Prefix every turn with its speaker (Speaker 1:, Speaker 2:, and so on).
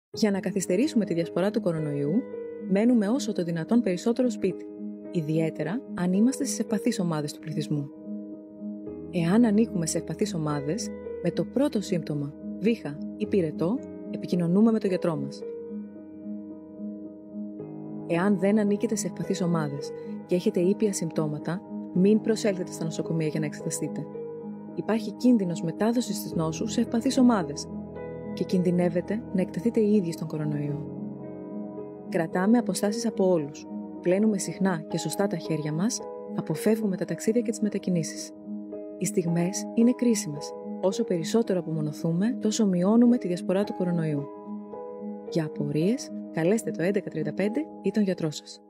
Speaker 1: Για να καθυστερήσουμε τη διασπορά του κορονοϊού, μένουμε όσο το δυνατόν περισσότερο σπίτι, ιδιαίτερα αν είμαστε στις ευπαθείς ομάδες του πληθυσμού. Εάν ανήκουμε σε ευπαθείς ομάδες, με το πρώτο σύμπτωμα, βήχα ή πυρετό, επικοινωνούμε με τον γιατρό μας. Εάν δεν ανήκετε σε ευπαθείς ομάδες και έχετε ήπια συμπτώματα, μην προσέλθετε στα νοσοκομεία για να εξεταστείτε. Υπάρχει κίνδυνος μετάδοσης της νόσου σε ευπαθείς ομάδες και κινδυνεύετε να εκτεθείτε οι ίδιοι στον κορονοϊό. Κρατάμε αποστάσεις από όλους, πλένουμε συχνά και σωστά τα χέρια μας, αποφεύγουμε τα ταξίδια και τις μετακινήσεις. Οι στιγμές είναι κρίσιμες. Όσο περισσότερο απομονωθούμε, τόσο μειώνουμε τη διασπορά του κορονοϊού. Για απορίες, καλέστε το 1135 ή τον γιατρό σας.